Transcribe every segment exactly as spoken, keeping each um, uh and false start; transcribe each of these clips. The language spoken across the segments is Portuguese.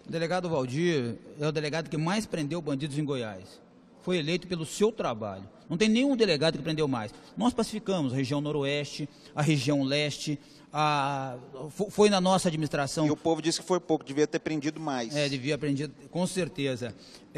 O delegado Valdir é o delegado que mais prendeu bandidos em Goiás. Foi eleito pelo seu trabalho. Não tem nenhum delegado que prendeu mais. Nós pacificamos a região noroeste, a região leste, a... foi na nossa administração... E o povo disse que foi pouco, devia ter prendido mais. É, devia prender, com certeza.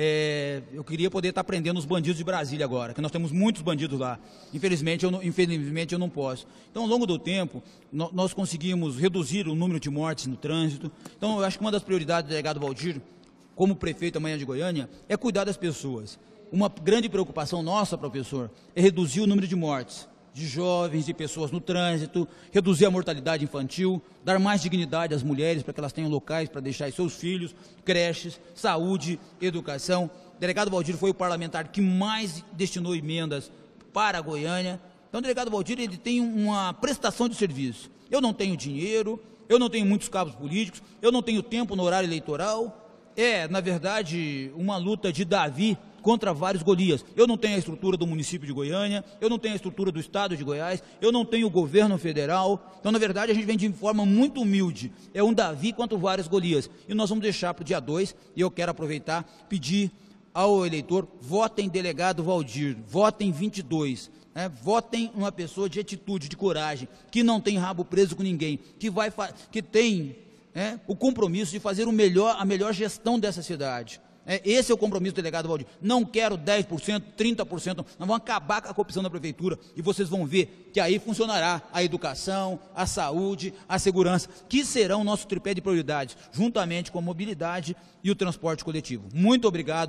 É, eu queria poder estar prendendo os bandidos de Brasília agora, que nós temos muitos bandidos lá. Infelizmente eu não, infelizmente, eu não posso. Então, ao longo do tempo, no, nós conseguimos reduzir o número de mortes no trânsito. Então, eu acho que uma das prioridades do delegado Valdir, como prefeito amanhã de Goiânia, é cuidar das pessoas. Uma grande preocupação nossa, professor, é reduzir o número de mortes de jovens, de pessoas no trânsito, reduzir a mortalidade infantil, dar mais dignidade às mulheres para que elas tenham locais para deixar seus filhos, creches, saúde, educação. O delegado Valdir foi o parlamentar que mais destinou emendas para a Goiânia. Então, o delegado Valdir ele tem uma prestação de serviço. Eu não tenho dinheiro, eu não tenho muitos cabos políticos, eu não tenho tempo no horário eleitoral. É, na verdade, uma luta de Davi contra vários Golias. Eu não tenho a estrutura do município de Goiânia, eu não tenho a estrutura do estado de Goiás, eu não tenho o governo federal. Então, na verdade, a gente vem de forma muito humilde. É um Davi contra vários Golias. E nós vamos deixar para o dia dois, e eu quero aproveitar, pedir ao eleitor, votem delegado Valdir, votem vinte e dois. É, votem uma pessoa de atitude, de coragem, que não tem rabo preso com ninguém, que, vai que tem é, o compromisso de fazer o melhor, a melhor gestão dessa cidade. É, esse é o compromisso do delegado Valdir. Não quero dez por cento, trinta por cento, nós vamos acabar com a corrupção da prefeitura e vocês vão ver que aí funcionará a educação, a saúde, a segurança, que serão nosso tripé de prioridades, juntamente com a mobilidade e o transporte coletivo. Muito obrigado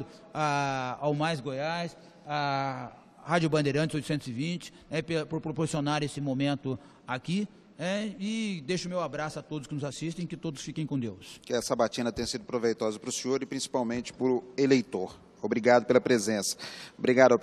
a, ao Mais Goiás, a Rádio Bandeirantes oitocentos e vinte, é, por proporcionar esse momento aqui. É, e deixo o meu abraço a todos que nos assistem, que todos fiquem com Deus. Que essa sabatina tenha sido proveitosa para o senhor e principalmente para o eleitor. Obrigado pela presença. Obrigado ao